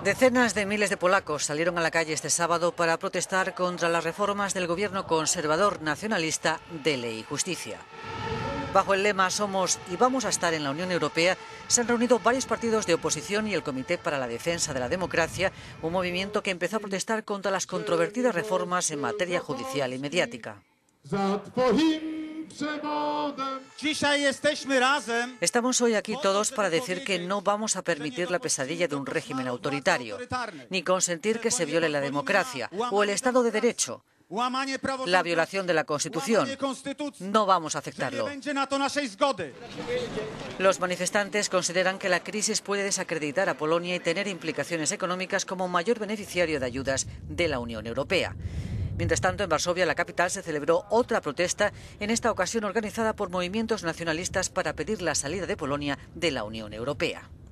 Decenas de miles de polacos salieron a la calle este sábado para protestar contra las reformas del gobierno conservador nacionalista de Ley y Justicia. Bajo el lema "Somos y vamos a estar en la Unión Europea", se han reunido varios partidos de oposición y el Comité para la Defensa de la Democracia, un movimiento que empezó a protestar contra las controvertidas reformas en materia judicial y mediática. Estamos hoy aquí todos para decir que no vamos a permitir la pesadilla de un régimen autoritario, ni consentir que se viole la democracia o el Estado de Derecho, la violación de la Constitución. No vamos a aceptarlo. Los manifestantes consideran que la crisis puede desacreditar a Polonia y tener implicaciones económicas como mayor beneficiario de ayudas de la Unión Europea. Mientras tanto, en Varsovia, la capital, se celebró otra protesta, en esta ocasión organizada por movimientos nacionalistas para pedir la salida de Polonia de la Unión Europea.